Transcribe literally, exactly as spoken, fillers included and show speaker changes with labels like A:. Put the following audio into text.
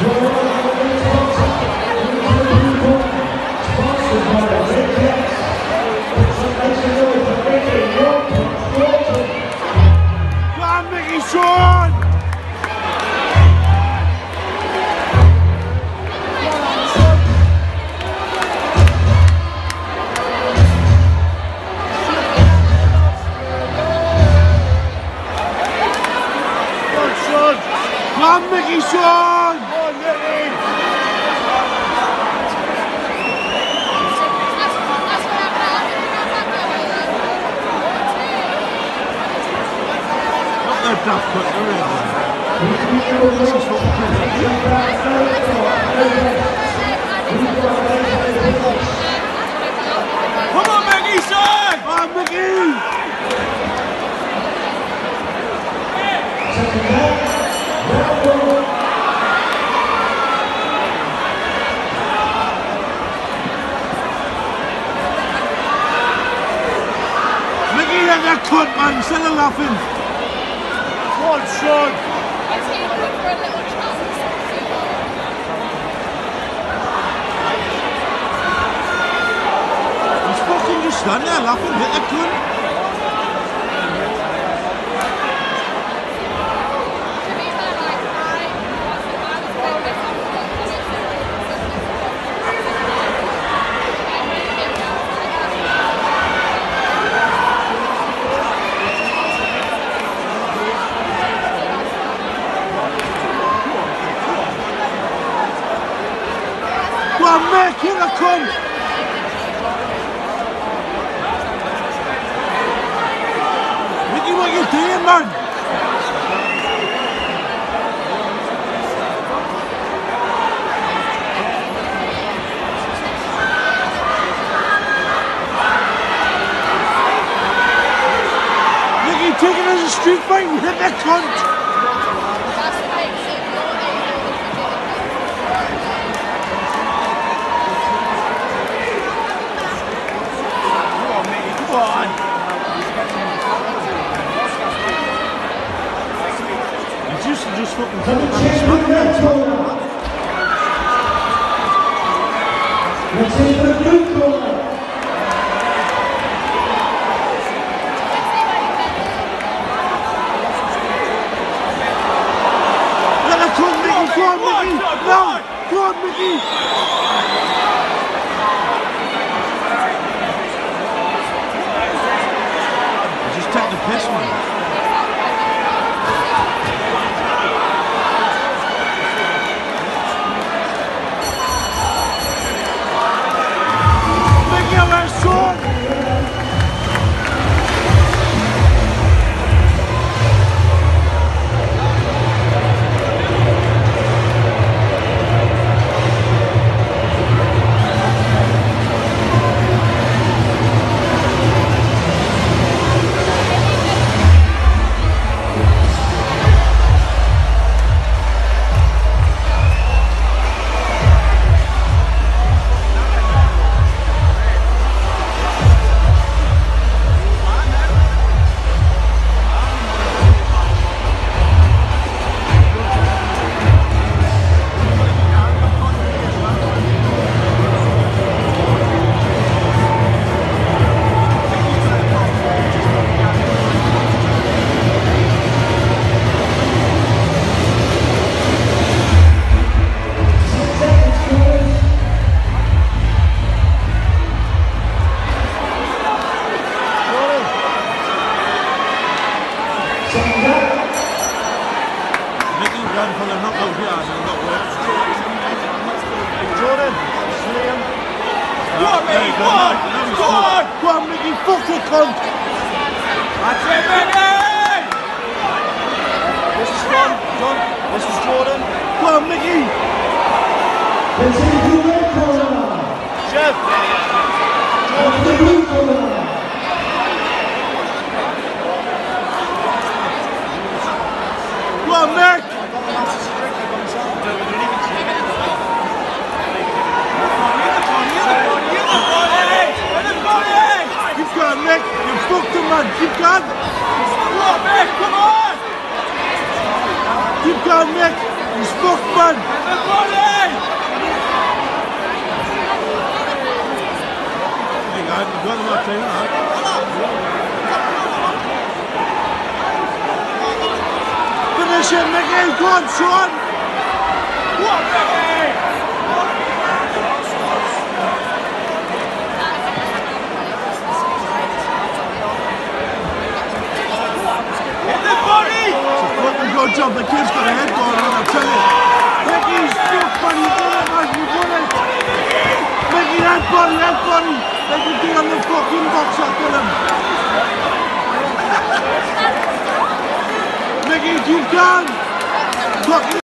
A: Come, Mickey, Sean! Come on, Mickey! Not their duff cut, they're in. This is what come on, Mickey, son! Come on, Mickey! Mickey, let that cut, man, instead of laughing. Come on, son. He's fucking just standing there laughing, hit that cut. Come on, Mick, here I come! Mickey, what you doing, man? Mickey, take it as a street fight and hit that cunt! Just, just fucking come and change the red corner. Let's change the blue corner. Let her come, Mickey. Go on, Mickey. No, go on, Mickey. Just take the piss, man. Mickey ran for the knockout yard and got worked. Jordan, see him? Go on, Mickey, go on! Go on! Go on, Mickey, fuck it, cunt! That's it, Mickey! This is John, John, this is Jordan. Go on, Mickey! Continue to red corner! Chef! Jordan, the blue corner! Go on, Mick! Keep going, Mick! You fucked him, man! Keep going! Come on, Mick! Come on! Keep going, Mick! He's fucked, man! on, Sean! What, Mickey? Hit the body! It's a fucking good job, the kid's got a head going on, I tell you. Mickey's stiff, buddy, you won it! Mickey, head body, head body! Like we did on the fucking box, I tell him! Mickey, you can! Fucking